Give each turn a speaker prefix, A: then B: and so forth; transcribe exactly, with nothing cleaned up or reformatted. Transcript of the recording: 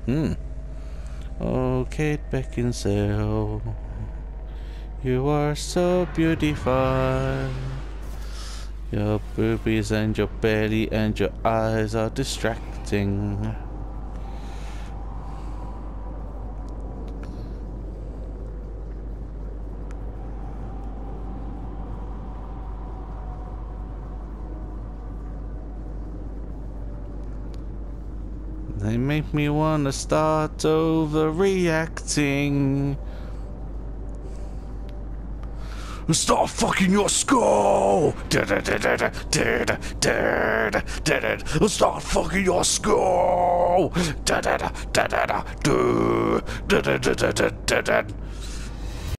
A: Hmm. Oh, Kate Beckinsale, you are so beautiful. Your boobies and your belly and your eyes are distracting. They make me wanna start overreacting. Start fucking your skull! Start fucking your skull!